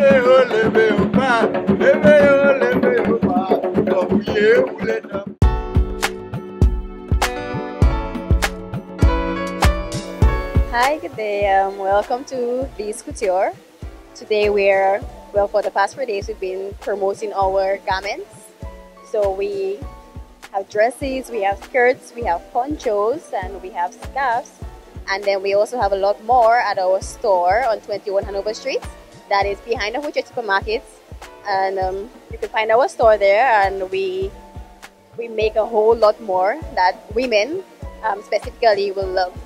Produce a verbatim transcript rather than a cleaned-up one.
Hi, good day. Um, welcome to Vees Couture. Today we're, well, for the past four days we've been promoting our garments. So we have dresses, we have skirts, we have ponchos, and we have scarves. And then we also have a lot more at our store on twenty-one Hanover Street. That is behind the Future Supermarkets. And um, you can find our store there, and we, we make a whole lot more that women um, specifically will love.